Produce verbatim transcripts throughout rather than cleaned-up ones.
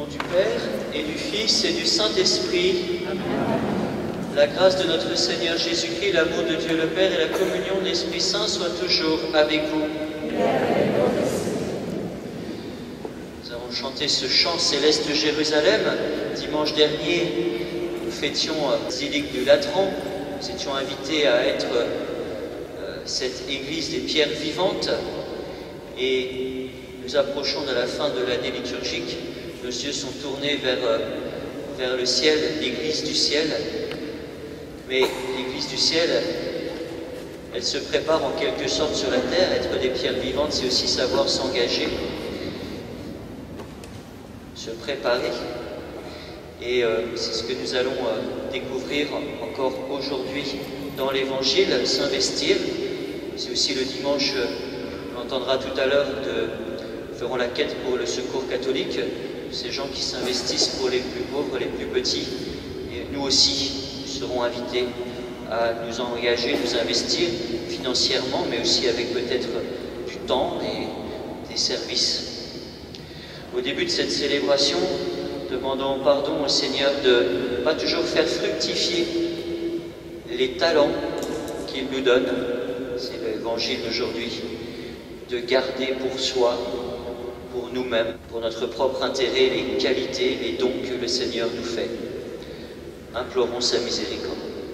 du Père, et du Fils, et du Saint-Esprit. La grâce de notre Seigneur Jésus-Christ, l'amour de Dieu le Père et la communion de l'Esprit Saint soient toujours avec vous. Nous avons chanté ce chant céleste de Jérusalem. Dimanche dernier, nous fêtions Basilique du Latran. Nous étions invités à être euh, cette église des pierres vivantes. Et nous approchons de la fin de l'année liturgique. Nos yeux sont tournés vers, euh, vers le ciel, l'église du ciel. Mais l'église du ciel, elle se prépare en quelque sorte sur la terre. Être des pierres vivantes, c'est aussi savoir s'engager, se préparer. Et euh, c'est ce que nous allons euh, découvrir encore aujourd'hui dans l'Évangile, s'investir. C'est aussi le dimanche, euh, on entendra tout à l'heure, de feront la quête pour le secours catholique, ces gens qui s'investissent pour les plus pauvres, les plus petits. Et nous aussi, nous serons invités à nous engager, nous investir financièrement, mais aussi avec peut-être du temps et des services. Au début de cette célébration, demandons pardon au Seigneur de ne pas toujours faire fructifier les talents qu'il nous donne, c'est l'évangile d'aujourd'hui, de garder pour soi, pour nous-mêmes, pour notre propre intérêt, les qualités, les dons que le Seigneur nous fait. Implorons sa miséricorde.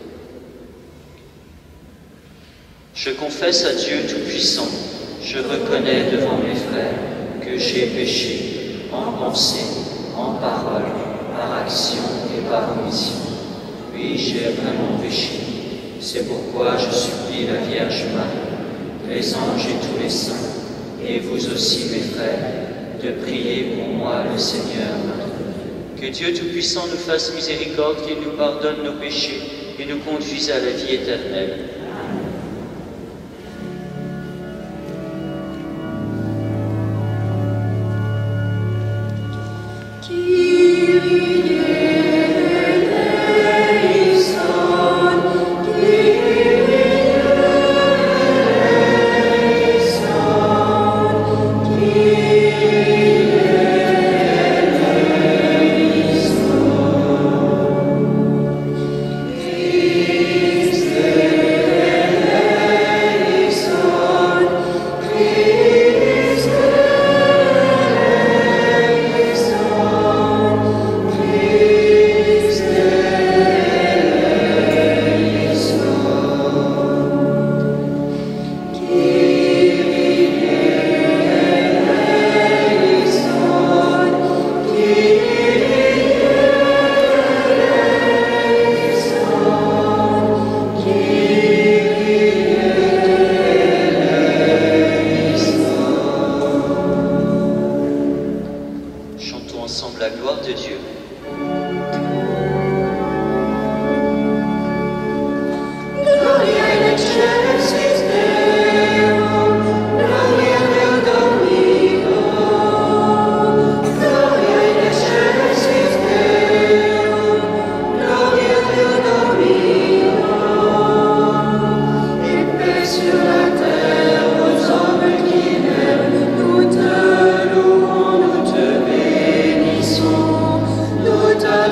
Je confesse à Dieu Tout-Puissant, je reconnais devant mes frères que j'ai péché en pensée, en parole, par action et par omission. Oui, j'ai vraiment péché. C'est pourquoi je supplie la Vierge Marie, les anges et tous les saints, et vous aussi mes frères, de prier pour moi le Seigneur. Que Dieu Tout-Puissant nous fasse miséricorde, qu'il nous pardonne nos péchés et nous conduise à la vie éternelle. Nous te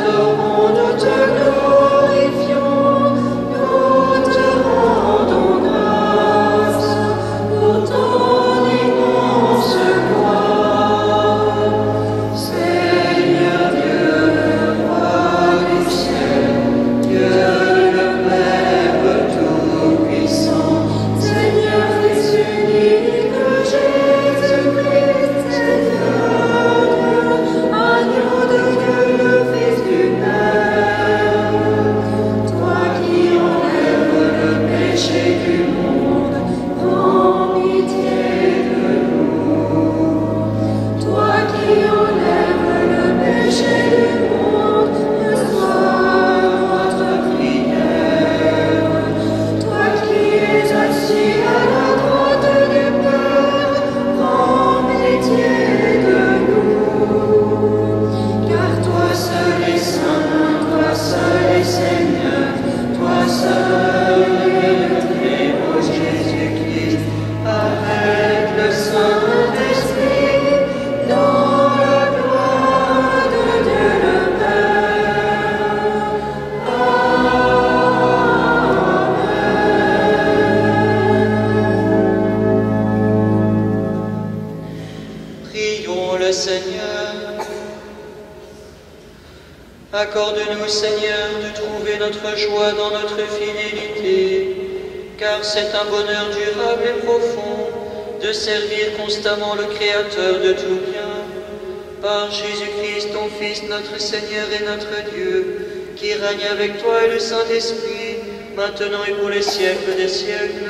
Accorde-nous, Seigneur, de trouver notre joie dans notre fidélité, car c'est un bonheur durable et profond de servir constamment le Créateur de tout bien. Par Jésus-Christ, ton Fils, notre Seigneur et notre Dieu, qui règne avec toi et le Saint-Esprit, maintenant et pour les siècles des siècles.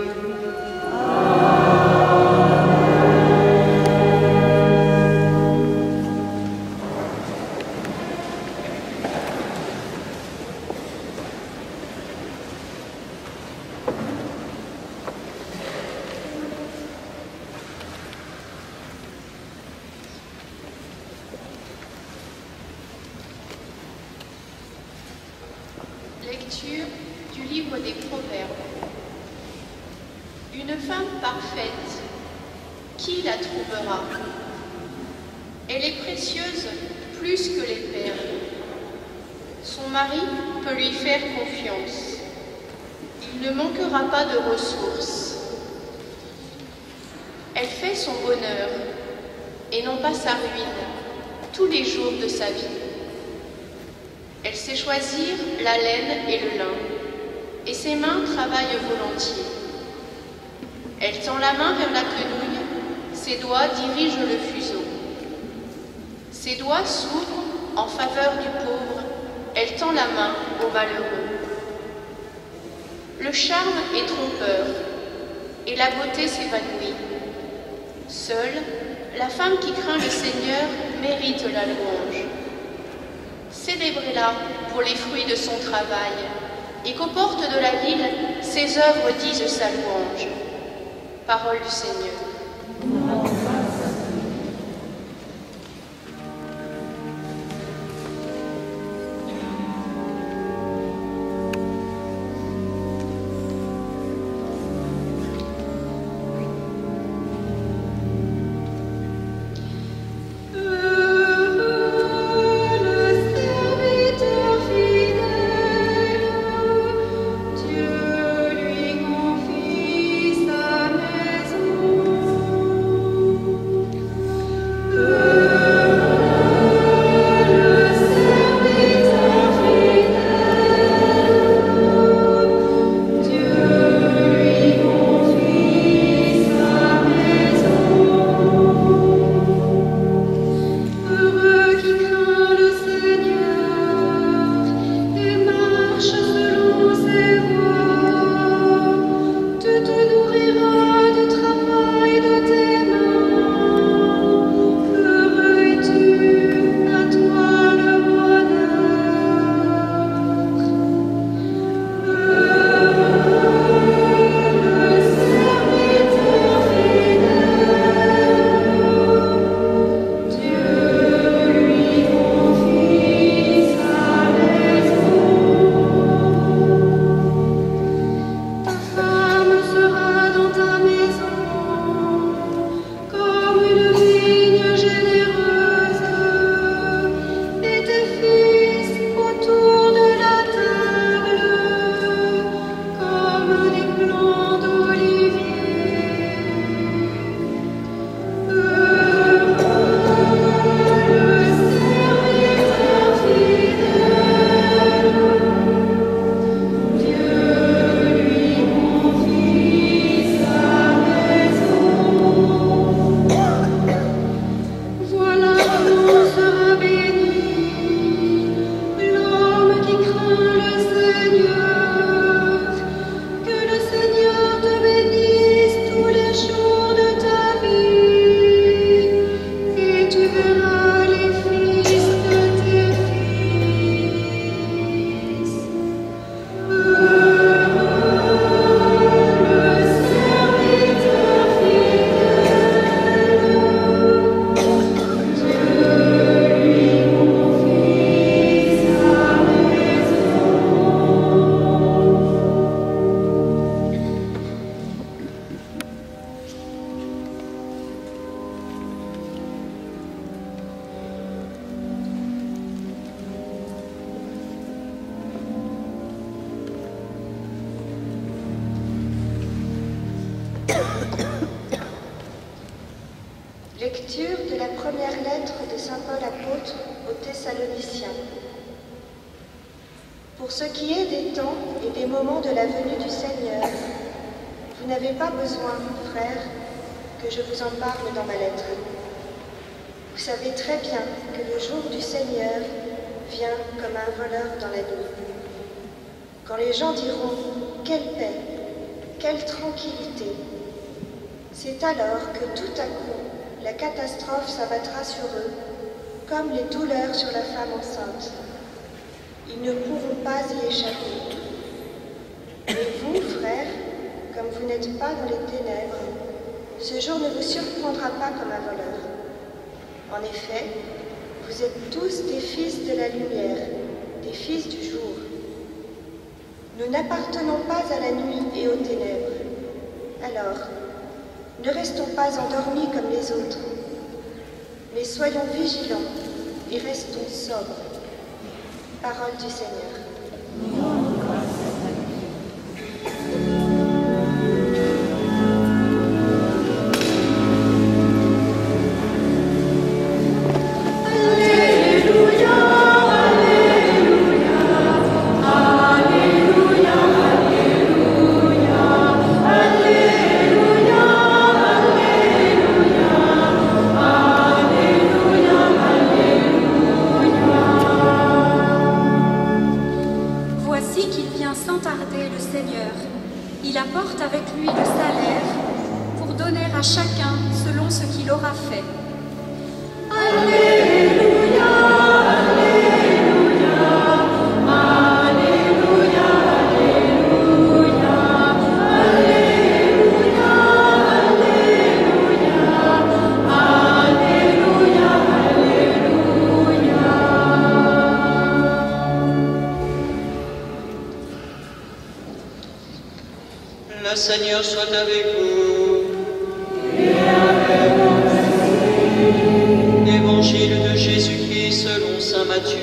Lecture du livre des Proverbes. Une femme parfaite, qui la trouvera? Elle est précieuse plus que les perles. Son mari peut lui faire confiance. Il ne manquera pas de ressources. Elle fait son bonheur et non pas sa ruine tous les jours de sa vie. Elle sait choisir la laine et le lin, et ses mains travaillent volontiers. Elle tend la main vers la quenouille, ses doigts dirigent le fuseau. Ses doigts s'ouvrent en faveur du pauvre, elle tend la main au malheureux. Le charme est trompeur, et la beauté s'évanouit. Seule, la femme qui craint le Seigneur mérite la louange. Célébrez-la pour les fruits de son travail, et qu'aux portes de la ville, ses œuvres disent sa louange. Parole du Seigneur. Lecture de la première lettre de saint Paul apôtre aux Thessaloniciens. Pour ce qui est des temps et des moments de la venue du Seigneur, vous n'avez pas besoin, frères, que je vous en parle dans ma lettre. Vous savez très bien que le jour du Seigneur vient comme un voleur dans la nuit. Quand les gens diront « Quelle paix, quelle tranquillité !» c'est alors que tout à coup, la catastrophe s'abattra sur eux, comme les douleurs sur la femme enceinte. Ils ne pourront pas y échapper. Mais vous, frères, comme vous n'êtes pas dans les ténèbres, ce jour ne vous surprendra pas comme un voleur. En effet, vous êtes tous des fils de la lumière, des fils du jour. Nous n'appartenons pas à la nuit et aux ténèbres. Alors, ne restons pas endormis comme les autres, mais soyons vigilants et restons sobres. Parole du Seigneur. Le Seigneur soit avec vous. Et avec vous. Évangile de Jésus-Christ selon saint Matthieu.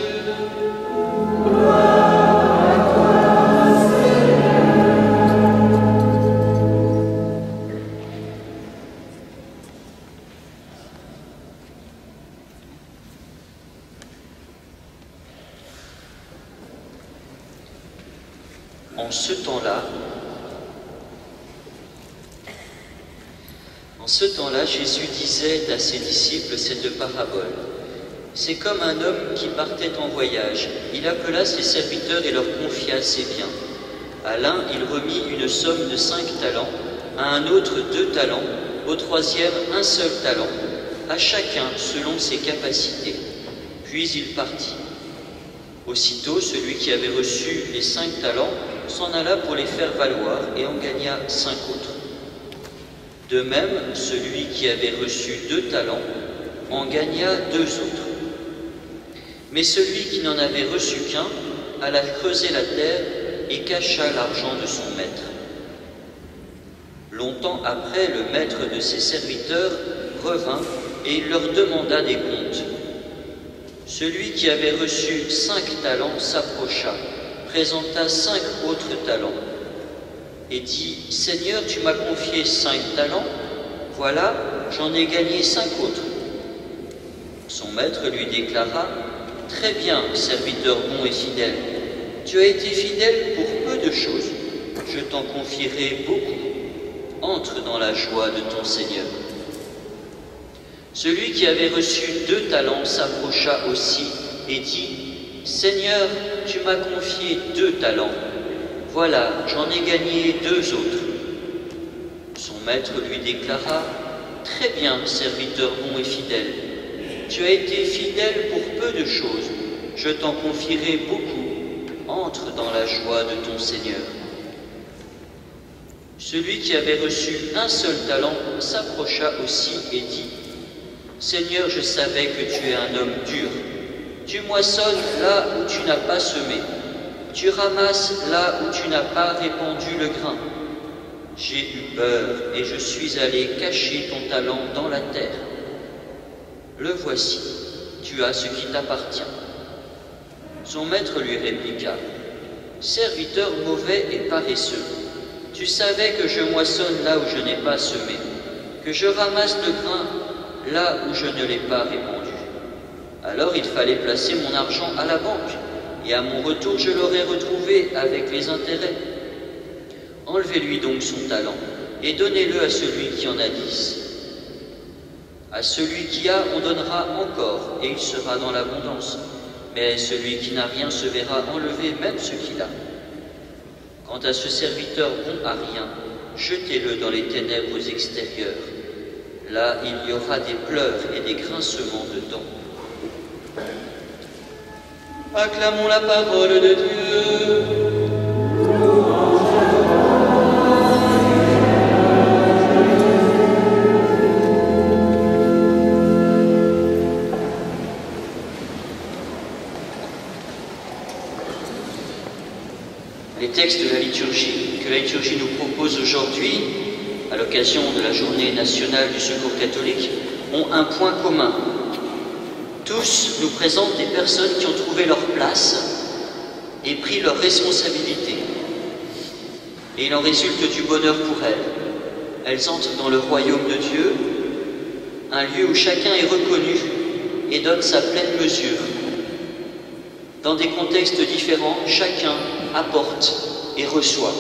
Gloire à toi, Seigneur. En ce temps-là, En ce temps-là, Jésus disait à ses disciples cette parabole. C'est comme un homme qui partait en voyage. Il appela ses serviteurs et leur confia ses biens. À l'un, il remit une somme de cinq talents, à un autre deux talents, au troisième un seul talent, à chacun selon ses capacités. Puis il partit. Aussitôt, celui qui avait reçu les cinq talents s'en alla pour les faire valoir et en gagna cinq autres. De même, celui qui avait reçu deux talents en gagna deux autres. Mais celui qui n'en avait reçu qu'un alla creuser la terre et cacha l'argent de son maître. Longtemps après, le maître de ses serviteurs revint et il leur demanda des comptes. Celui qui avait reçu cinq talents s'approcha, présenta cinq autres talents et dit « Seigneur, tu m'as confié cinq talents, voilà, j'en ai gagné cinq autres. » Son maître lui déclara « Très bien, serviteur bon et fidèle, tu as été fidèle pour peu de choses, je t'en confierai beaucoup. Entre dans la joie de ton Seigneur. » Celui qui avait reçu deux talents s'approcha aussi et dit « Seigneur, tu m'as confié deux talents. Voilà, j'en ai gagné deux autres. » Son maître lui déclara « Très bien, serviteur bon et fidèle. Tu as été fidèle pour peu de choses. Je t'en confierai beaucoup. Entre dans la joie de ton Seigneur. » Celui qui avait reçu un seul talent s'approcha aussi et dit « Seigneur, je savais que tu es un homme dur. Tu moissonnes là où tu n'as pas semé. Tu ramasses là où tu n'as pas répandu le grain. J'ai eu peur et je suis allé cacher ton talent dans la terre. Le voici, tu as ce qui t'appartient. » Son maître lui répliqua « Serviteur mauvais et paresseux, tu savais que je moissonne là où je n'ai pas semé, que je ramasse le grain là où je ne l'ai pas répandu. Alors il fallait placer mon argent à la banque, et à mon retour je l'aurai retrouvé avec les intérêts. Enlevez-lui donc son talent, et donnez-le à celui qui en a dix. À celui qui a, on donnera encore, et il sera dans l'abondance. Mais celui qui n'a rien se verra enlever même ce qu'il a. Quant à ce serviteur bon à rien, jetez-le dans les ténèbres extérieures. Là, il y aura des pleurs et des grincements de dents. Acclamons la parole de Dieu. Les textes de la liturgie que la liturgie nous propose aujourd'hui, à l'occasion de la journée nationale du Secours catholique, ont un point commun. Tous nous présentent des personnes qui ont trouvé leur place et pris leurs responsabilités. Et il en résulte du bonheur pour elles. Elles entrent dans le royaume de Dieu, un lieu où chacun est reconnu et donne sa pleine mesure. Dans des contextes différents, chacun apporte et reçoit.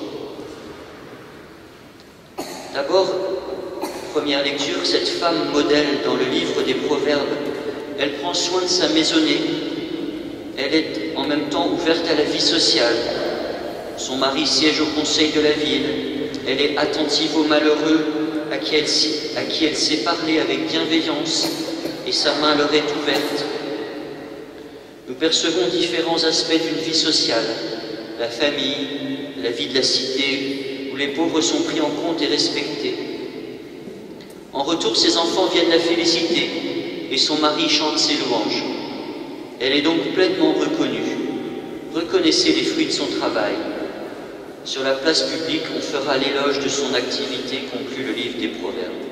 D'abord, première lecture, cette femme modèle dans le livre des Proverbes, elle prend soin de sa maisonnée, elle est en même temps ouverte à la vie sociale. Son mari siège au conseil de la ville, elle est attentive aux malheureux à qui elle, à qui elle sait parler avec bienveillance et sa main leur est ouverte. Nous percevons différents aspects d'une vie sociale, la famille, la vie de la cité, où les pauvres sont pris en compte et respectés. En retour, ses enfants viennent la féliciter et son mari chante ses louanges. Elle est donc pleinement reconnue. Reconnaissez les fruits de son travail. Sur la place publique, on fera l'éloge de son activité, conclut le livre des Proverbes.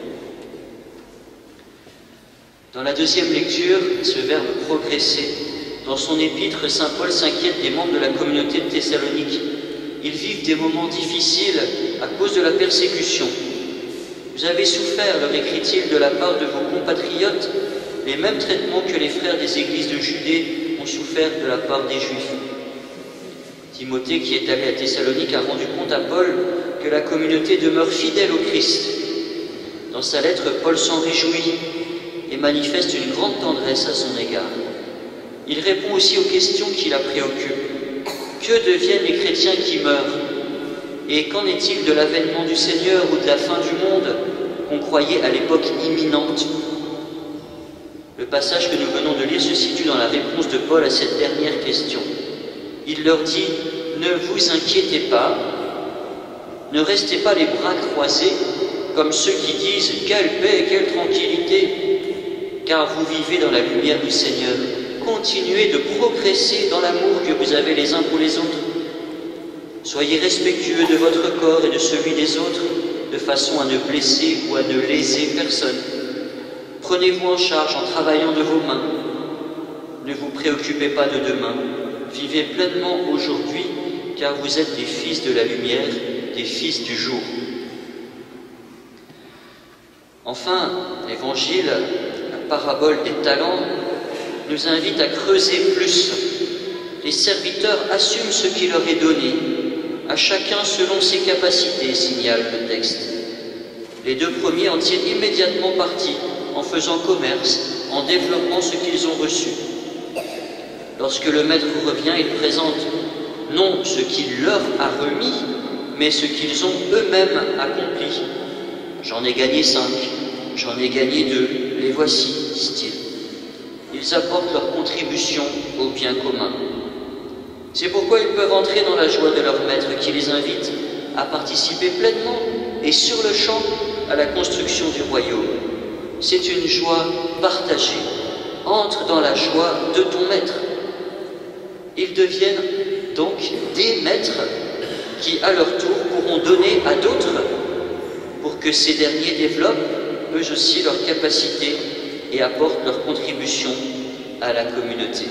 Dans la deuxième lecture, ce verbe « progresser », dans son épître, saint Paul s'inquiète des membres de la communauté de Thessalonique. Ils vivent des moments difficiles à cause de la persécution. Vous avez souffert, leur écrit-il, de la part de vos compatriotes, les mêmes traitements que les frères des églises de Judée ont souffert de la part des Juifs. Timothée, qui est allé à Thessalonique, a rendu compte à Paul que la communauté demeure fidèle au Christ. Dans sa lettre, Paul s'en réjouit et manifeste une grande tendresse à son égard. Il répond aussi aux questions qui la préoccupent. Que deviennent les chrétiens qui meurent? Et qu'en est-il de l'avènement du Seigneur ou de la fin du monde qu'on croyait à l'époque imminente? Le passage que nous venons de lire se situe dans la réponse de Paul à cette dernière question. Il leur dit « Ne vous inquiétez pas, ne restez pas les bras croisés comme ceux qui disent « Quelle paix, quelle tranquillité !» car vous vivez dans la lumière du Seigneur. Continuez de progresser dans l'amour que vous avez les uns pour les autres. Soyez respectueux de votre corps et de celui des autres, de façon à ne blesser ou à ne léser personne. Prenez-vous en charge en travaillant de vos mains. Ne vous préoccupez pas de demain. Vivez pleinement aujourd'hui, car vous êtes des fils de la lumière, des fils du jour. Enfin, l'Évangile, la parabole des talents, nous invite à creuser plus. Les serviteurs assument ce qui leur est donné, à chacun selon ses capacités, signale le texte. Les deux premiers en tirent immédiatement parti, en faisant commerce, en développant ce qu'ils ont reçu. Lorsque le maître revient, il présente non ce qu'il leur a remis, mais ce qu'ils ont eux-mêmes accompli. J'en ai gagné cinq, j'en ai gagné deux, les voici, disent-ils. Ils apportent leur contribution au bien commun. C'est pourquoi ils peuvent entrer dans la joie de leur maître qui les invite à participer pleinement et sur le champ à la construction du royaume. C'est une joie partagée. Entre dans la joie de ton maître. Ils deviennent donc des maîtres qui, à leur tour, pourront donner à d'autres pour que ces derniers développent eux aussi leurs capacités et apportent leur contribution à la communauté.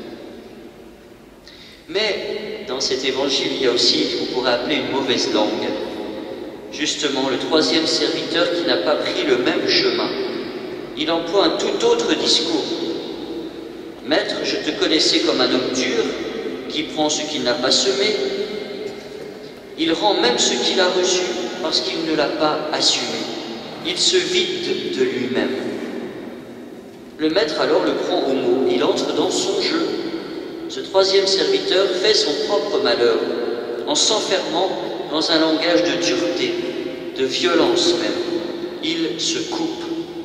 Mais dans cet évangile, il y a aussi ce qu'on pourrait appeler une mauvaise langue. Justement, le troisième serviteur qui n'a pas pris le même chemin. Il emploie un tout autre discours. Maître, je te connaissais comme un homme dur, qui prend ce qu'il n'a pas semé. Il rend même ce qu'il a reçu parce qu'il ne l'a pas assumé. Il se vide de lui-même. Le maître alors le prend au mot, il entre dans son jeu. Ce troisième serviteur fait son propre malheur, en s'enfermant dans un langage de dureté, de violence même. Il se coupe.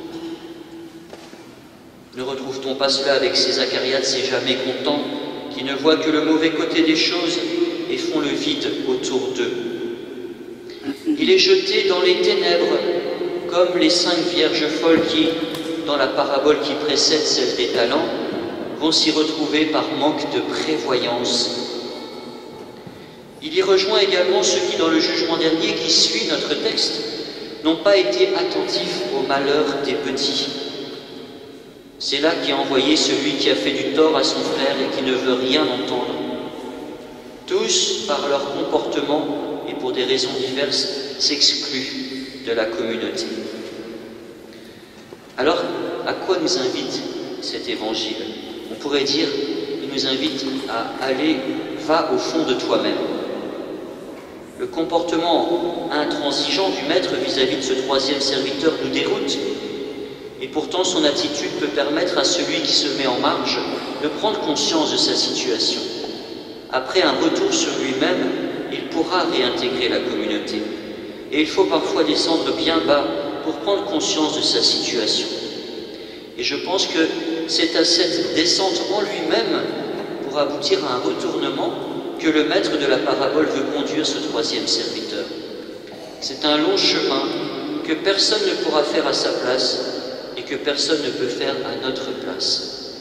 Ne retrouve-t-on pas cela avec ces acariates, ces jamais contents, qui ne voient que le mauvais côté des choses et font le vide autour d'eux? Il est jeté dans les ténèbres, comme les cinq vierges folles qui, dans la parabole qui précède celle des talents, vont s'y retrouver par manque de prévoyance. Il y rejoint également ceux qui, dans le jugement dernier qui suit notre texte, n'ont pas été attentifs au malheur des petits. C'est là qu'est envoyé celui qui a fait du tort à son frère et qui ne veut rien entendre. Tous, par leur comportement et pour des raisons diverses, s'excluent de la communauté. Alors, à quoi nous invite cet évangile? On pourrait dire, il nous invite à aller, va au fond de toi-même. Le comportement intransigeant du maître vis-à-vis de ce troisième serviteur nous déroute, et pourtant son attitude peut permettre à celui qui se met en marge de prendre conscience de sa situation. Après un retour sur lui-même, il pourra réintégrer la communauté. Et il faut parfois descendre bien bas pour prendre conscience de sa situation. Et je pense que c'est à cette descente en lui-même, pour aboutir à un retournement, que le maître de la parabole veut conduire ce troisième serviteur. C'est un long chemin que personne ne pourra faire à sa place et que personne ne peut faire à notre place.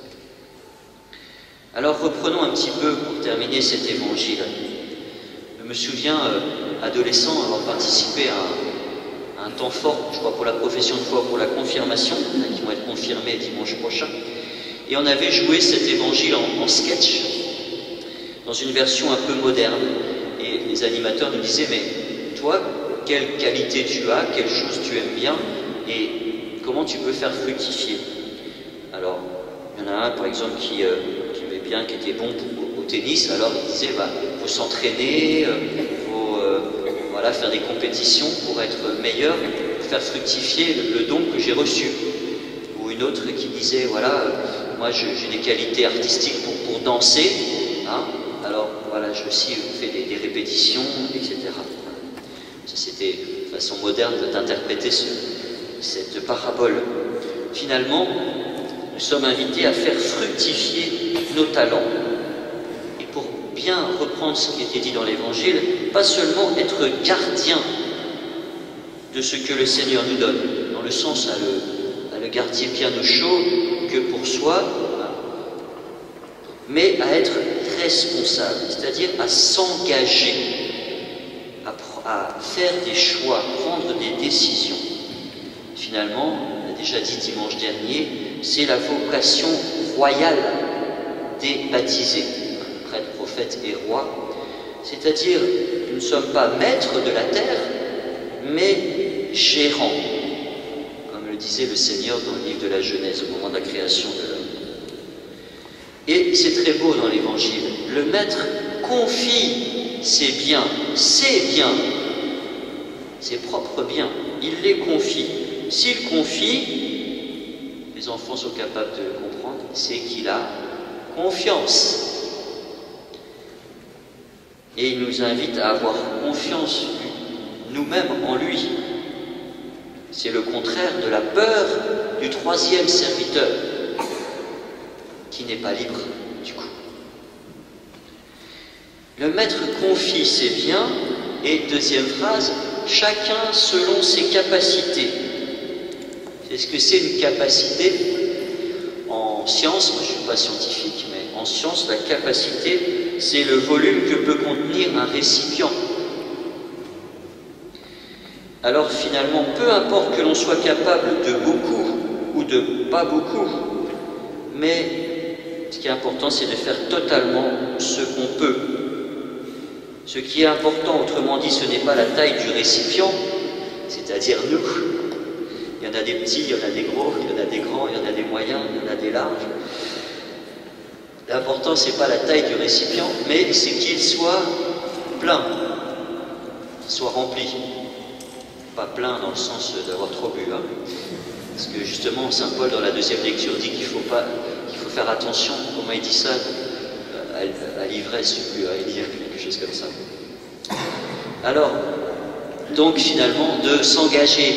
Alors reprenons un petit peu pour terminer cet évangile. Je me souviens, euh, adolescent, avoir participé à un, à un temps fort, je crois pour la profession de foi, pour la confirmation, qui vont être confirmés dimanche prochain. Et on avait joué cet évangile en, en sketch, dans une version un peu moderne. Et les animateurs nous disaient, mais toi, quelle qualité tu as, quelle chose tu aimes bien, et comment tu peux faire fructifier? Alors, il y en a un, par exemple, qui, euh, qui aimait bien, qui était bon au, au tennis, alors il disait, bah, il faut s'entraîner, il euh, faut euh, voilà, faire des compétitions pour être meilleur, pour faire fructifier le, le don que j'ai reçu. Ou une autre qui disait, voilà, euh, moi j'ai des qualités artistiques pour, pour danser, hein, alors voilà, je aussi fais des, des répétitions, et cetera. Ça, c'était une façon moderne d'interpréter ce, cette parabole. Finalement, nous sommes invités à faire fructifier nos talents. Et pour bien reprendre ce qui était dit dans l'Évangile, pas seulement être gardien de ce que le Seigneur nous donne, dans le sens à le, à le garder bien au chaud que pour soi, mais à être responsable, c'est-à-dire à s'engager, à, à faire des choix, prendre des décisions. Finalement, on a déjà dit dimanche dernier, c'est la vocation royale des baptisés, prêtres, prophètes et rois, c'est-à-dire nous ne sommes pas maîtres de la terre, mais gérants, comme le disait le Seigneur dans le livre de la Genèse, au moment de la création de l'homme. Et c'est très beau dans l'Évangile, le maître confie ses biens, ses biens, ses propres biens, il les confie. S'il confie, les enfants sont capables de le comprendre, c'est qu'il a confiance. Et il nous invite à avoir confiance nous-mêmes en lui. C'est le contraire de la peur du troisième serviteur, qui n'est pas libre du coup. Le maître confie ses biens, et deuxième phrase, chacun selon ses capacités. Est-ce que c'est une capacité? En science, moi je ne suis pas scientifique, mais en science, la capacité, c'est le volume que peut contenir un récipient. Alors finalement, peu importe que l'on soit capable de beaucoup ou de pas beaucoup, mais ce qui est important, c'est de faire totalement ce qu'on peut. Ce qui est important, autrement dit, ce n'est pas la taille du récipient, c'est-à-dire nous. Il y en a des petits, il y en a des gros, il y en a des grands, il y en a des moyens, il y en a des larges. L'important, c'est pas la taille du récipient, mais c'est qu'il soit plein, qu'il soit rempli. Pas plein dans le sens d'avoir trop bu, hein. Parce que justement, Saint Paul, dans la deuxième lecture, dit qu'il faut pas, qu'il faut faire attention, comment il dit ça, à, à l'ivresse, je sais plus, à élire, quelque chose comme ça. Alors, donc finalement, de s'engager.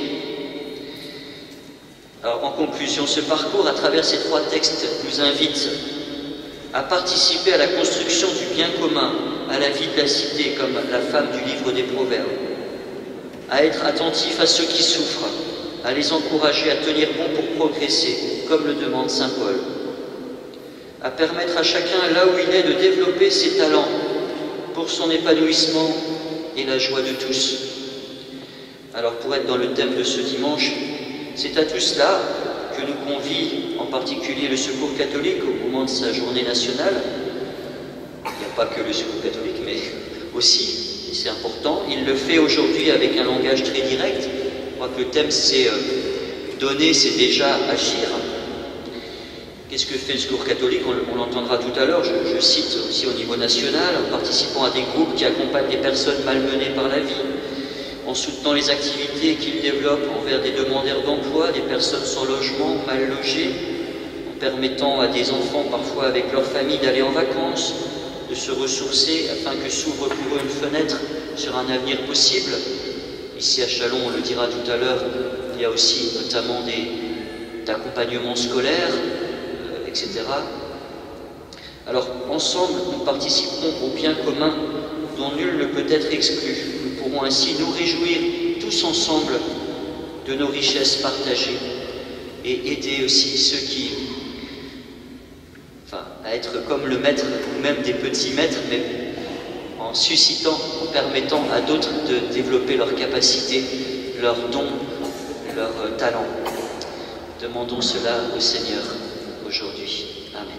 Alors, en conclusion, ce parcours, à travers ces trois textes, nous invite à participer à la construction du bien commun, à la vie de la cité, comme la femme du livre des Proverbes, à être attentif à ceux qui souffrent, à les encourager à tenir bon pour progresser, comme le demande Saint Paul, à permettre à chacun, là où il est, de développer ses talents pour son épanouissement et la joie de tous. Alors, pour être dans le thème de ce dimanche, c'est à tout cela que nous convie en particulier le Secours catholique au moment de sa journée nationale. Il n'y a pas que le Secours catholique, mais aussi, et c'est important, il le fait aujourd'hui avec un langage très direct. Je crois que le thème c'est euh, donner, c'est déjà agir. Qu'est-ce que fait le Secours catholique? On, on l'entendra tout à l'heure, je, je cite aussi au niveau national, en participant à des groupes qui accompagnent des personnes malmenées par la vie, en soutenant les activités qu'ils développent envers des demandeurs d'emploi, des personnes sans logement, mal logées, en permettant à des enfants, parfois avec leur famille, d'aller en vacances, de se ressourcer afin que s'ouvre pour eux une fenêtre sur un avenir possible. Ici à Châlons, on le dira tout à l'heure, il y a aussi notamment des accompagnements scolaires, euh, et cetera. Alors, ensemble, nous participerons au bien commun dont nul ne peut être exclu. Nous pourrons ainsi nous réjouir tous ensemble de nos richesses partagées et aider aussi ceux qui, enfin, à être comme le maître ou même des petits maîtres, mais en suscitant, en permettant à d'autres de développer leurs capacités, leurs dons, leurs talents. Demandons cela au Seigneur aujourd'hui. Amen.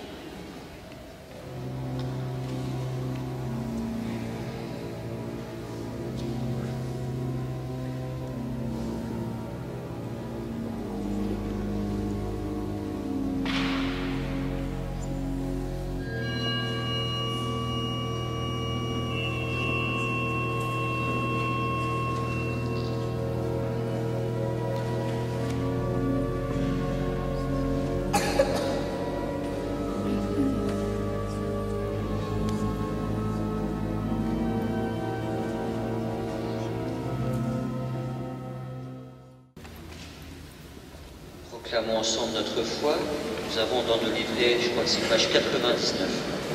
Proclamons ensemble notre foi. Nous avons dans nos livrets, je crois que c'est page quatre-vingt-dix-neuf.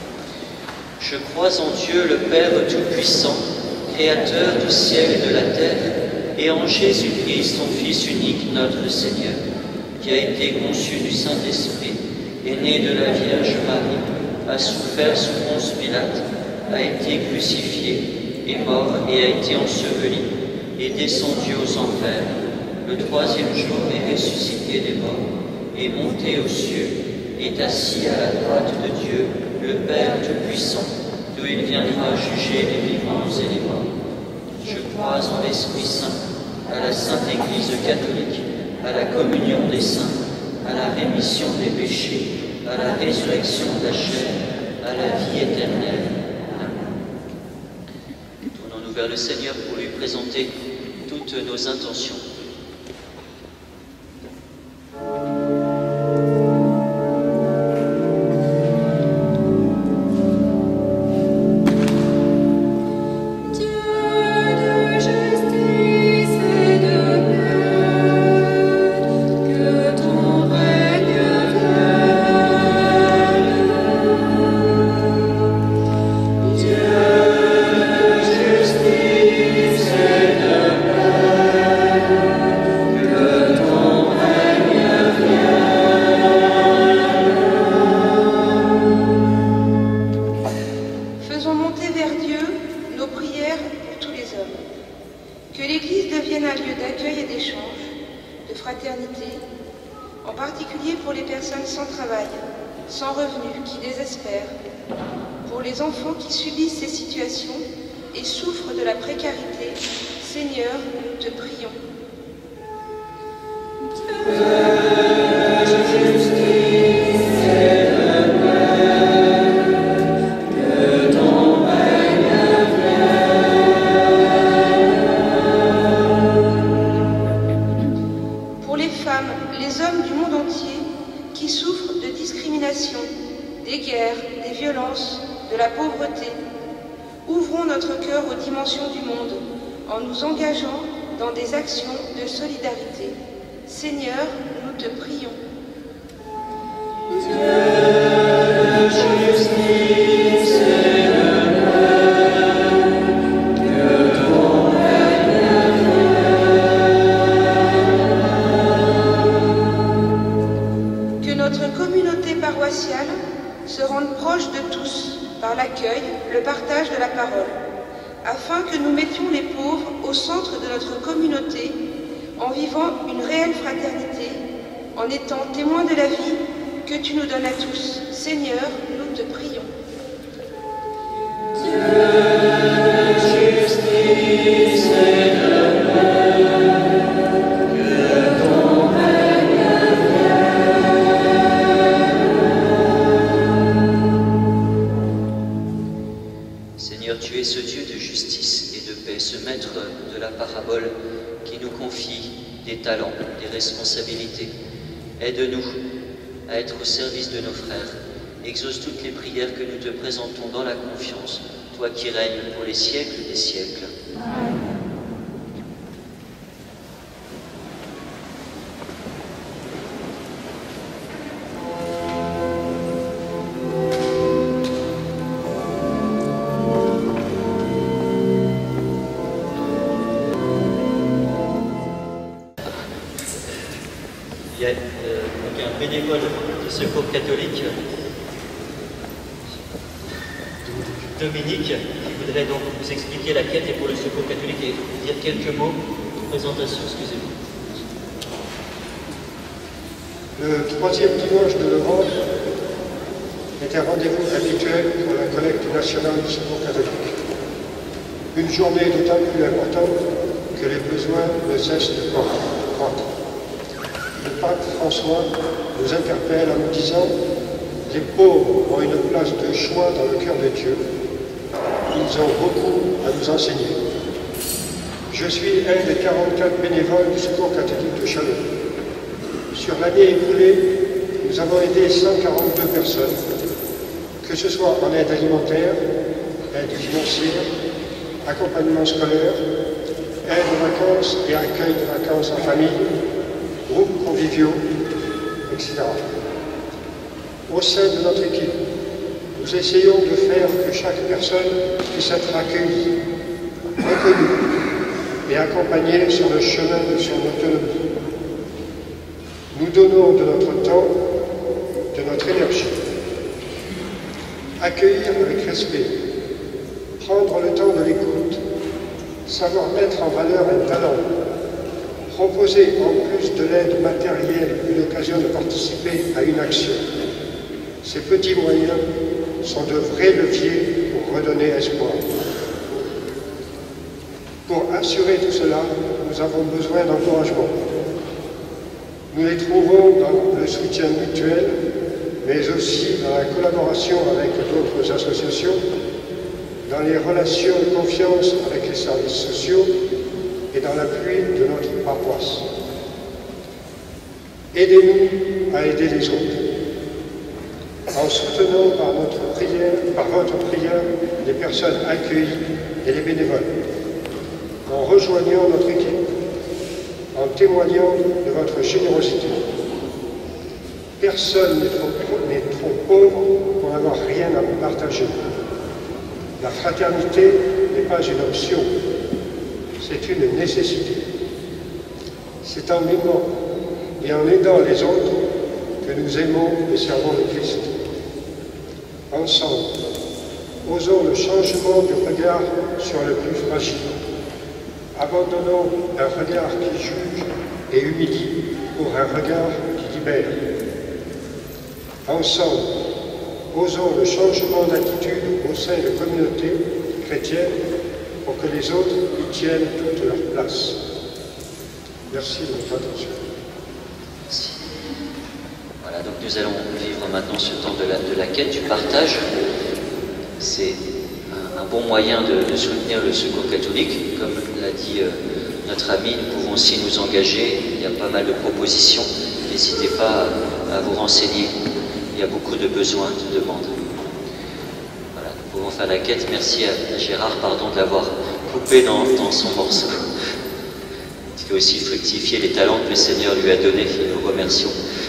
Je crois en Dieu, le Père Tout-Puissant, Créateur du ciel et de la terre, et en Jésus-Christ, son Fils unique, notre Seigneur, qui a été conçu du Saint-Esprit, est né de la Vierge Marie, a souffert sous Ponce Pilate, a été crucifié, est mort et a été enseveli, est descendu aux enfers. Le troisième jour est ressuscité des morts, est monté aux cieux, est assis à la droite de Dieu, le Père Tout-Puissant, d'où il viendra juger les vivants et les morts. Je crois en l'Esprit Saint, à la Sainte Église catholique, à la communion des saints, à la rémission des péchés, à la résurrection de la chair, à la vie éternelle. Amen. Tournons-nous vers le Seigneur pour lui présenter toutes nos intentions. Justice et le guerres, des violences, de la pauvreté. Ouvrons notre cœur aux dimensions du monde en nous engageant dans des actions de solidarité. Seigneur, nous te prions. Dieu, justice et le paix, que ton règne vienne. Que notre communauté paroissiale se rende proche de tous par l'accueil, le partage de la parole, afin que nous mettions les pauvres au centre de notre communauté, en vivant une réelle fraternité, en étant témoins de la vie que tu nous donnes à tous. Seigneur, nous te prions. Dieu, justice et le paix, que ton règne vienne. Seigneur, tu es ce Dieu de justice et de paix, ce maître de la parabole qui nous confie des talents, des responsabilités. Aide-nous à être au service de nos frères. Exauce toutes les prières que nous te présentons dans la confiance, toi qui règnes pour les siècles des siècles. Amen. Il y a euh, donc un bénévole de secours catholique, Dominique, qui voudrait donc vous expliquer la quête et pour le secours catholique et dire quelques mots de présentation, excusez-moi. Le troisième dimanche de novembre est un rendez-vous habituel pour la collecte nationale du secours catholique. Une journée d'autant plus importante que les besoins ne cessent de croître. Le pape François nous interpelle en nous disant « Les pauvres ont une place de choix dans le cœur de Dieu. Ils ont beaucoup à nous enseigner. » Je suis un des quarante-quatre bénévoles du Secours catholique de Châlons. Sur l'année écoulée, nous avons aidé cent quarante-deux personnes, que ce soit en aide alimentaire, aide financière, accompagnement scolaire, aide aux vacances et accueil de vacances en famille, groupes conviviaux, et cetera. Au sein de notre équipe, nous essayons de faire que chaque personne puisse être accueillie, reconnue et accompagnée sur le chemin de son autonomie. Nous donnons de notre temps, de notre énergie. Accueillir avec respect, prendre le temps de l'écoute, savoir mettre en valeur un talent, proposer en plus de l'aide matérielle une occasion de participer à une action. Ces petits moyens sont de vrais leviers pour redonner espoir. Pour assurer tout cela, nous avons besoin d'encouragement. Nous les trouvons dans le soutien mutuel, mais aussi dans la collaboration avec d'autres associations, dans les relations de confiance avec les services sociaux et dans l'appui de notre paroisse. Aidez-nous à aider les autres, en soutenant par, notre prière, par votre prière les personnes accueillies et les bénévoles, en rejoignant notre équipe, en témoignant de votre générosité. Personne n'est trop, n'est trop pauvre pour n'avoir rien à partager. La fraternité n'est pas une option, c'est une nécessité. C'est en aimant et en aidant les autres que nous aimons et servons le Christ. Ensemble, osons le changement du regard sur le plus fragile. Abandonnons un regard qui juge et humilie pour un regard qui libère. Ensemble, osons le changement d'attitude au sein de communautés chrétiennes pour que les autres y tiennent toute leur place. Merci de votre attention. Merci. Voilà, donc nous allons vivre maintenant ce temps de la, de la quête, du partage. C'est un, un bon moyen de, de soutenir le secours catholique. Comme l'a dit euh, notre ami, nous pouvons aussi nous engager. Il y a pas mal de propositions. N'hésitez pas à, à vous renseigner. Il y a beaucoup de besoins, de demandes. pouvant faire la quête. Merci à Gérard, pardon, de l'avoir coupé dans, dans son morceau. Il fait aussi fructifier les talents que le Seigneur lui a donnés. Nous remercions.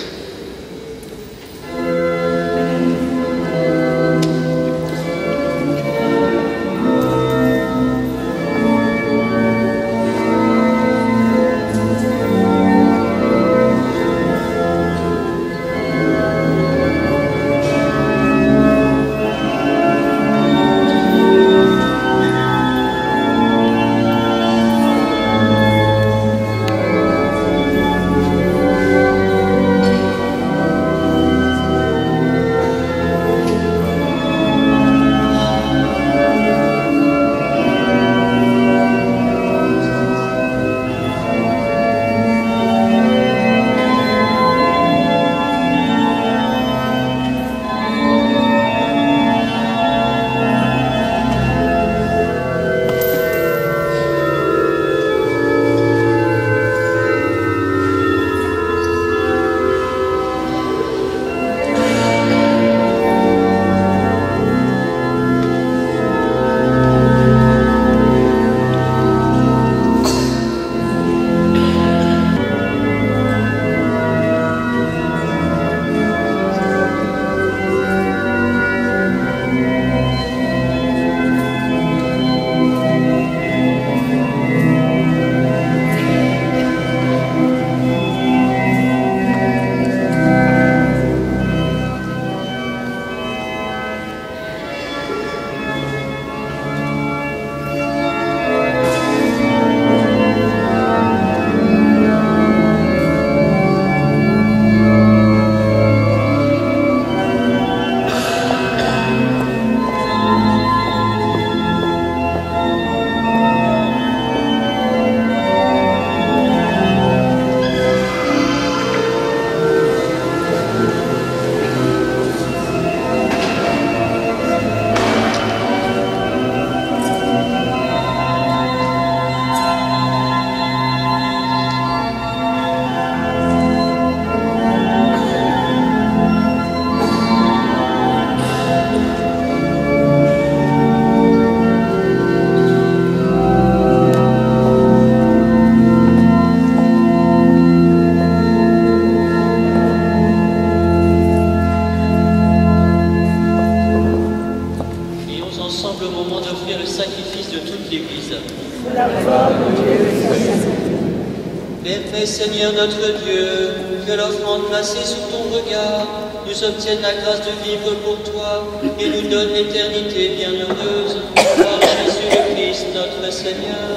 Permets, Seigneur notre Dieu, que l'offrande placée sous ton regard nous obtienne la grâce de vivre pour toi et nous donne l'éternité bienheureuse. Par Jésus le Christ, notre Seigneur.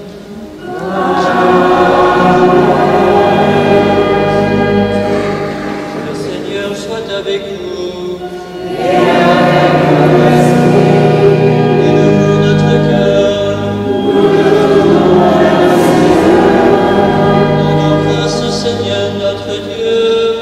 Le Seigneur soit avec vous. Élevons notre cœur. Rendons grâce au Seigneur notre Dieu.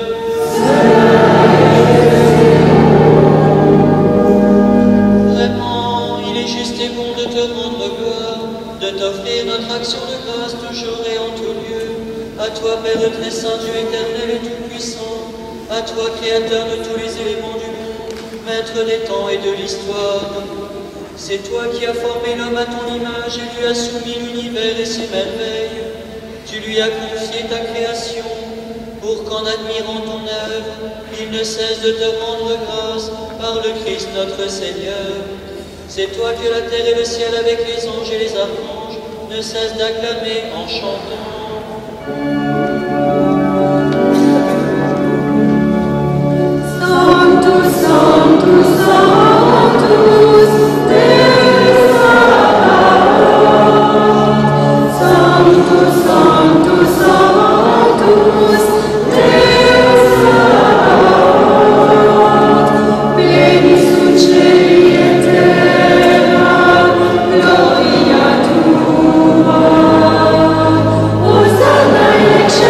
Vraiment, il est juste et bon de te rendre gloire, de t'offrir notre action de grâce toujours et en tout lieu. À toi, Père très saint, Dieu éternel et tout-puissant, à toi, Créateur de tous les éléments du monde, Maître des temps et de l'histoire. C'est toi qui as formé l'homme à ton image et lui as soumis l'univers et ses merveilles. Tu lui as confié ta création, pour qu'en admirant ton œuvre, il ne cesse de te rendre grâce par le Christ notre Seigneur. C'est toi que la terre et le ciel avec les anges et les archanges ne cessent d'acclamer en chantant. Sanctus, Sanctus, Sanctus, Deus Sabaoth. Sanctus, Sanctus, Sanctus, Deus Sabaoth. Pleni sunt cieli et terra, gloria tua. Hosanna in excelsis.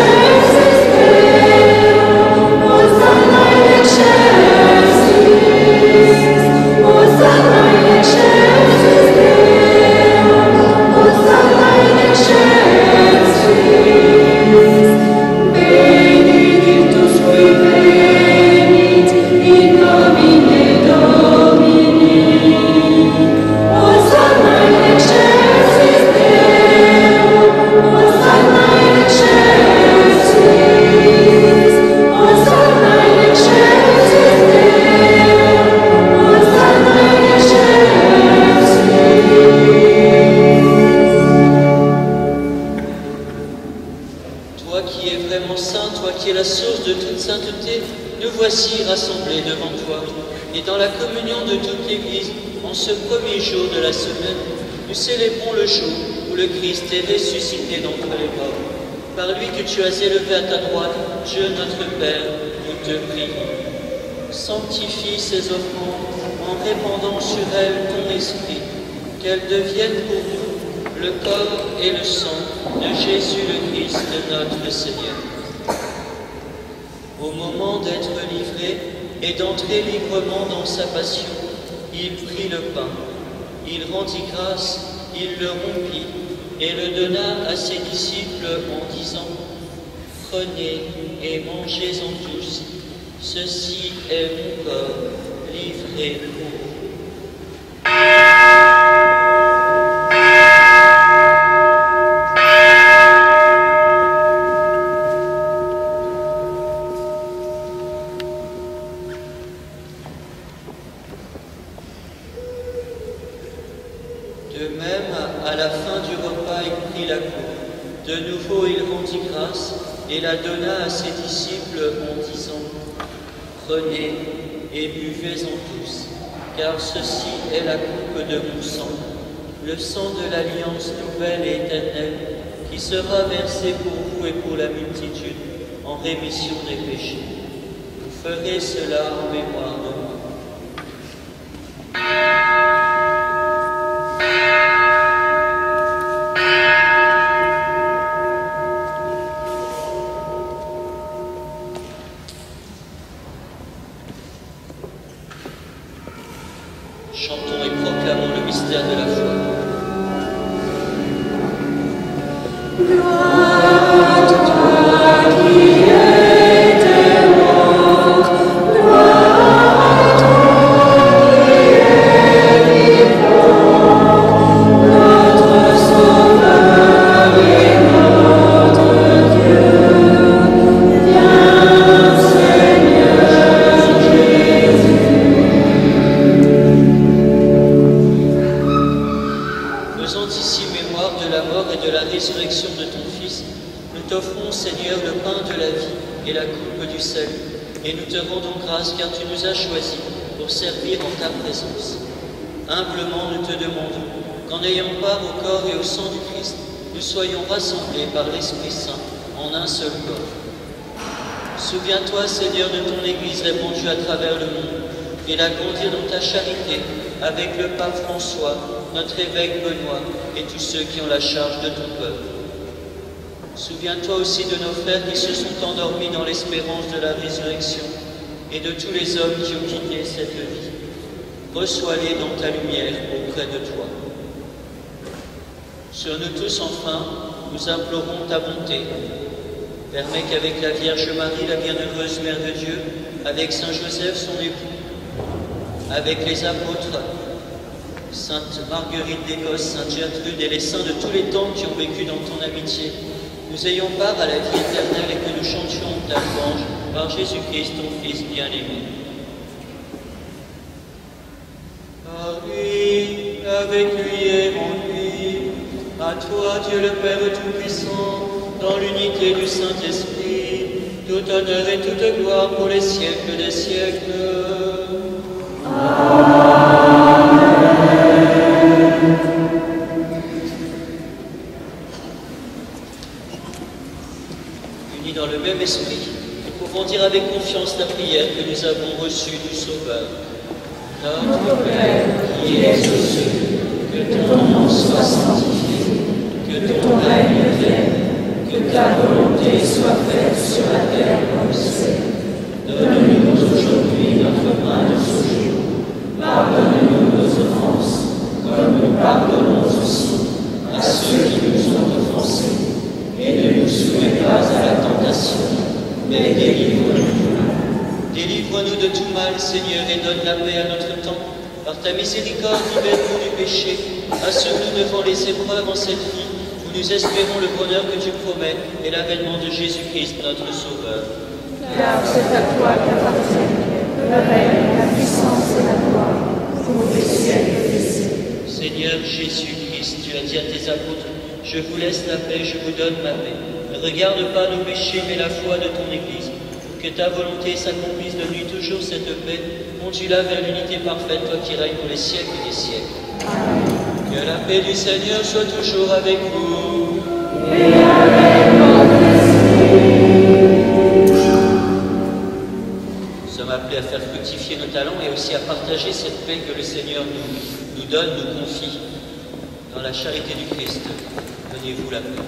communion de toute l'Église, en ce premier jour de la semaine, nous célébrons le jour où le Christ est ressuscité d'entre les morts. Par lui que tu as élevé à ta droite, Dieu notre Père, nous te prions. Sanctifie ces offrandes en répandant sur elles ton esprit, qu'elles deviennent pour nous le corps et le sang de Jésus le Christ, notre Seigneur. Au moment d'être livré et d'entrer librement dans sa passion, il prit le pain, il rendit grâce, il le rompit et le donna à ses disciples en disant « Prenez et mangez-en tous, ceci est mon corps livré pour vous. » De même, à la fin du repas, il prit la coupe. De nouveau, il rendit grâce et la donna à ses disciples en disant « Prenez et buvez-en tous, car ceci est la coupe de mon sang, le sang de l'alliance nouvelle et éternelle, qui sera versé pour vous et pour la multitude en rémission des péchés. Vous ferez cela en mémoire de moi. » Chantons et proclamons le mystère de la foi. Gloire à toi qui étais mort, gloire à toi qui es vivant, notre Sauveur et notre Dieu. Viens, Seigneur Jésus. Faisant ici mémoire de la mort et de la résurrection de ton Fils, nous t'offrons, Seigneur, le pain de la vie et la coupe du salut, et nous te rendons grâce car tu nous as choisis pour servir en ta présence. Humblement, nous te demandons qu'en ayant part au corps et au sang du Christ, nous soyons rassemblés par l'Esprit Saint en un seul corps. Souviens-toi, Seigneur, de ton Église répandue à travers le monde, et l'agrandir dans ta charité avec le pape François, notre évêque Benoît et tous ceux qui ont la charge de ton peuple. Souviens-toi aussi de nos frères qui se sont endormis dans l'espérance de la résurrection et de tous les hommes qui ont quitté cette vie. Reçois-les dans ta lumière auprès de toi. Sur nous tous, enfin, nous implorons ta bonté. Permets qu'avec la Vierge Marie, la bienheureuse Mère de Dieu, avec Saint Joseph, son époux, avec les apôtres, Sainte Marguerite d'Écosse, Sainte Gertrude et les saints de tous les temps qui ont vécu dans ton amitié, nous ayons part à la vie éternelle et que nous chantions ta louange par Jésus-Christ, ton Fils bien-aimé. Par lui, avec lui et en lui, à toi, Dieu le Père Tout-Puissant, dans l'unité du Saint-Esprit, tout honneur et toute gloire pour les siècles des siècles. Unis dans le même esprit, nous pouvons dire avec confiance la prière que nous avons reçue du Sauveur. Notre Père, qui es aux cieux, que ton nom soit sanctifié, que ton règne vienne, que ta volonté soit faite sur la terre comme au ciel. Donne-nous aujourd'hui notre pain de ce jour. Pardonne-nous nos offenses, comme nous pardonnons aussi à ceux qui nous ont offensés. Et ne nous soumets pas à la tentation, mais délivre-nous du mal. Délivre-nous de tout mal, Seigneur, et donne la paix à notre temps. Par ta miséricorde, libère-nous du péché. Assure-nous devant les épreuves en cette vie, où nous espérons le bonheur que tu promets et l'avènement de Jésus-Christ, notre Sauveur. Car c'est à toi qu'appartiennent le règne, la puissance et la gloire, pour les siècles des siècles. Seigneur Jésus-Christ, tu as dit à tes apôtres, je vous laisse la paix, je vous donne ma paix. Ne regarde pas nos péchés, mais la foi de ton Église, pour que ta volonté s'accomplisse de lui toujours cette paix, conduis-la vers l'unité parfaite, toi qui règnes pour les siècles des siècles. Que la paix du Seigneur soit toujours avec vous. Et avec votre esprit. Nous sommes appelés à faire fructifier nos talents et aussi à partager cette paix que le Seigneur nous, nous donne, nous confie. Dans la charité du Christ, donnez-vous la paix.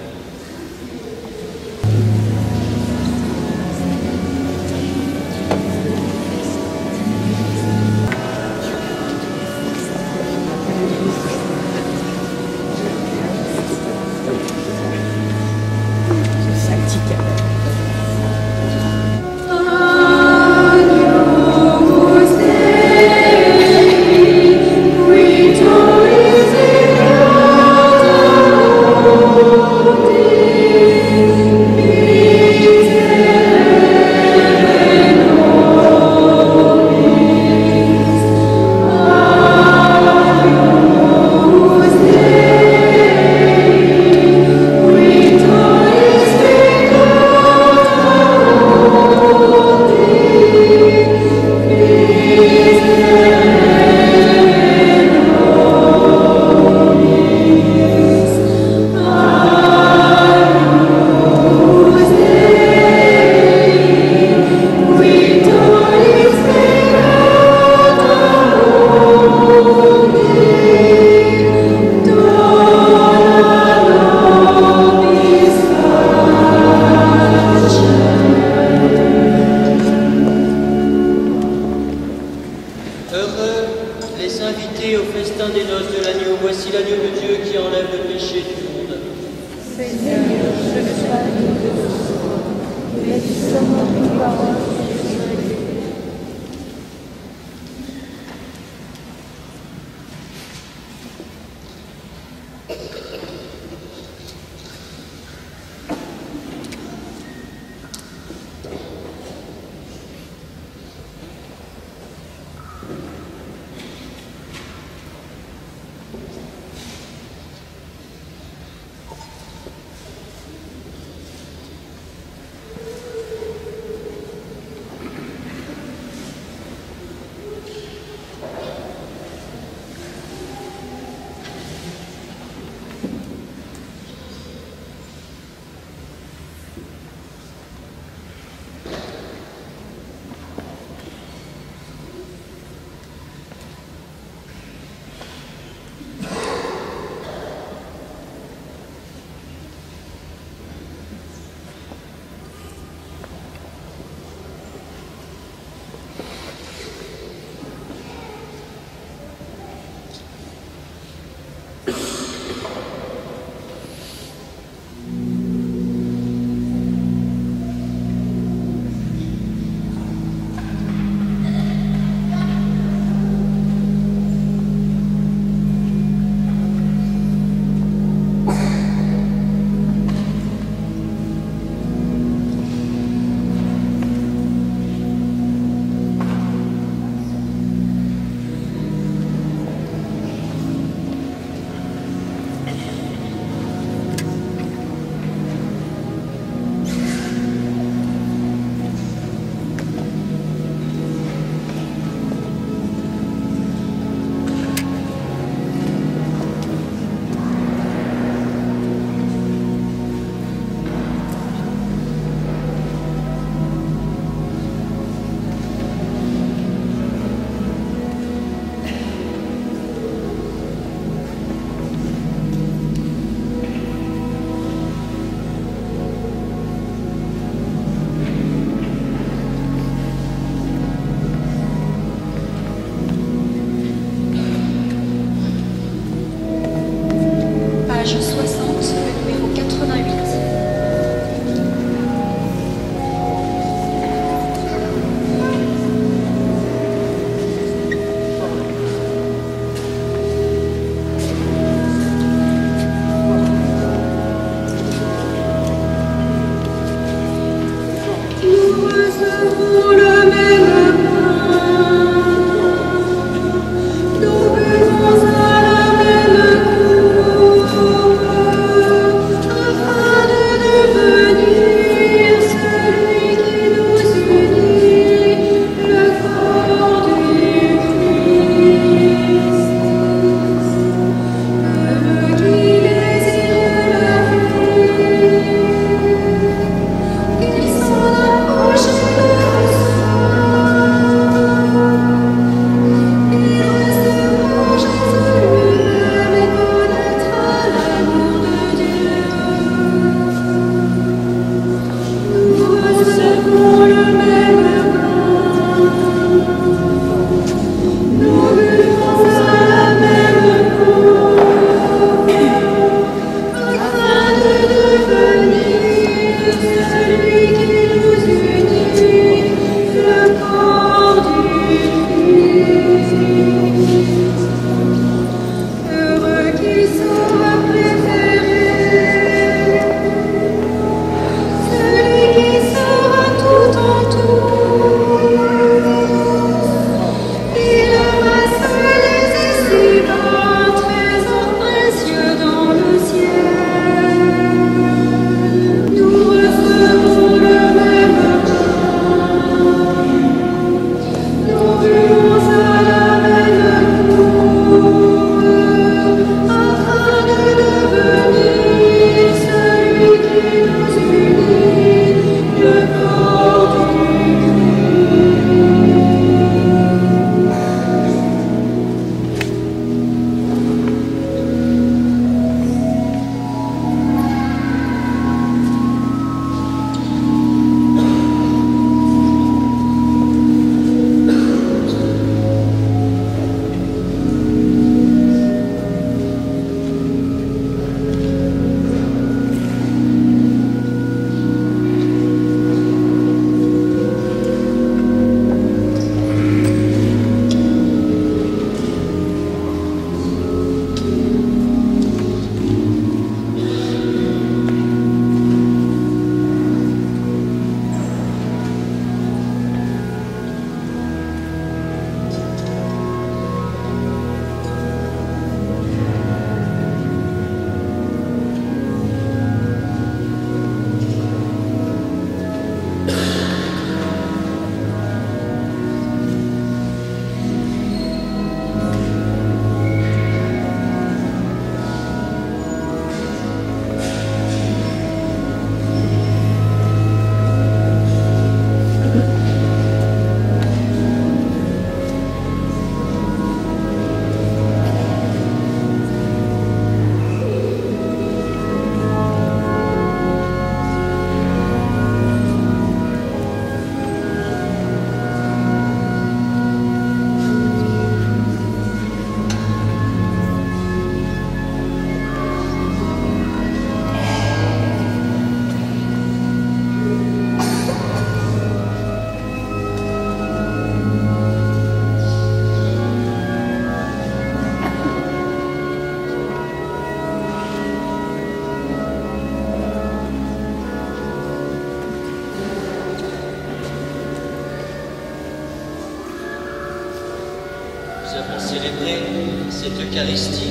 cette Eucharistie.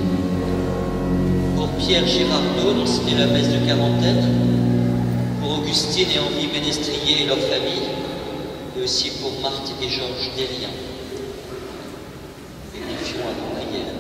Pour Pierre Girardot, dont c'était la messe de quarantaine, pour Augustine et Henri Ménestrier et leur famille, et aussi pour Marthe et Georges Derrien. Bénéfions à vos prières.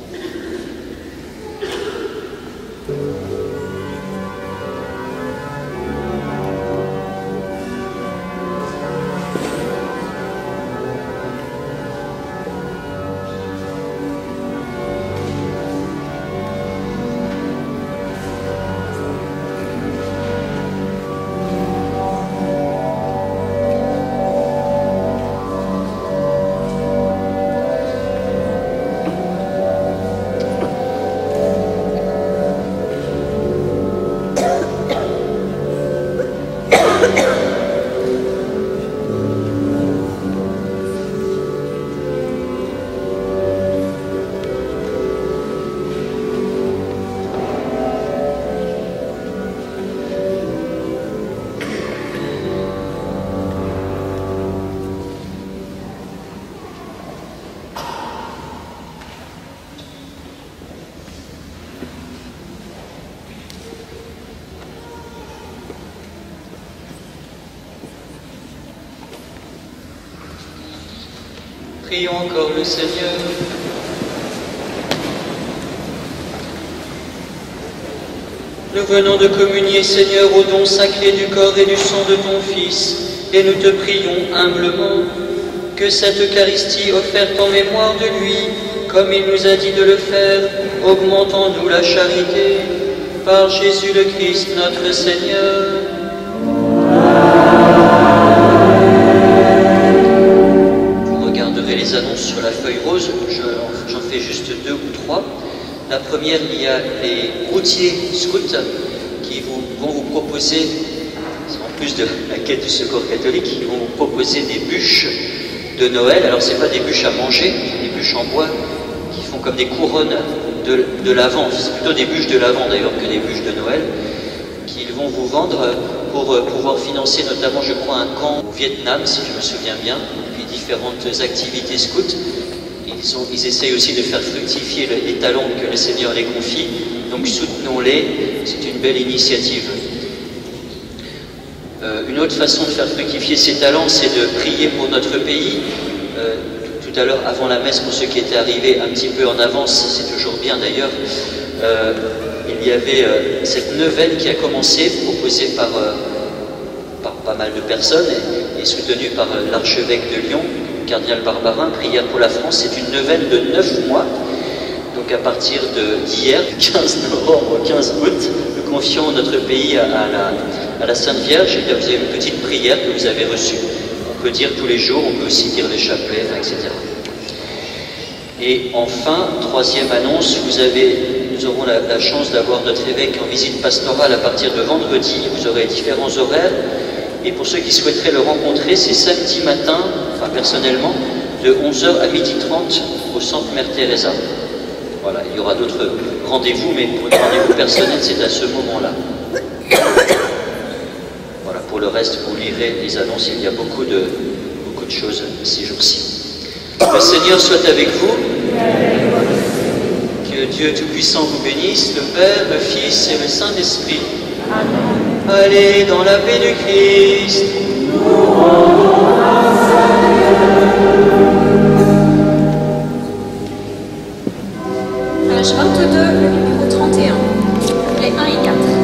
Prions encore le Seigneur. Nous venons de communier, Seigneur, au don sacré du corps et du sang de ton Fils, et nous te prions humblement que cette Eucharistie offerte en mémoire de lui, comme il nous a dit de le faire, augmente en nous la charité, par Jésus le Christ notre Seigneur. Les annonces sur la feuille rose, j'en fais juste deux ou trois. La première, il y a les routiers scouts qui vous, vont vous proposer, en plus de la quête du secours catholique, ils vont vous proposer des bûches de Noël. Alors ce n'est pas des bûches à manger, des bûches en bois qui font comme des couronnes de, de l'Avent. C'est plutôt des bûches de l'Avent d'ailleurs que des bûches de Noël, qu'ils vont vous vendre pour pouvoir financer notamment, je crois, un camp au Vietnam, si je me souviens bien, puis différentes activités scouts. Ils, ont, ils essayent aussi de faire fructifier les talents que le Seigneur les confie, donc soutenons-les, c'est une belle initiative. Euh, une autre façon de faire fructifier ces talents, c'est de prier pour notre pays. Euh, tout à l'heure, avant la messe, pour ceux qui étaient arrivés un petit peu en avance, c'est toujours bien d'ailleurs, euh, il y avait euh, cette neuvaine qui a commencé, proposée par, euh, par pas mal de personnes et, et soutenue par euh, l'archevêque de Lyon, le cardinal Barbarin, Prière pour la France. C'est une neuvaine de neuf mois. Donc à partir d'hier, quinze novembre au quinze août, nous confions notre pays à, à, la, à la Sainte Vierge. Et bien vous avez une petite prière que vous avez reçue. On peut dire tous les jours, on peut aussi dire les chapelets, et cetera. Et enfin, troisième annonce, vous avez, nous aurons la, la chance d'avoir notre évêque en visite pastorale à partir de vendredi. Vous aurez différents horaires. Et pour ceux qui souhaiteraient le rencontrer, c'est samedi matin, enfin personnellement, de onze heures à midi trente au centre Mère Teresa. Voilà, il y aura d'autres rendez-vous, mais pour un rendez-vous personnel, c'est à ce moment-là. Voilà, pour le reste, vous lirez les annonces, il y a beaucoup de, beaucoup de choses ces jours-ci. Le Seigneur soit avec vous. Que Dieu Tout-Puissant vous bénisse, le Père, le Fils et le Saint-Esprit. Allez dans la paix du Christ. Page vingt-deux, le numéro trente et un, les un et quatre.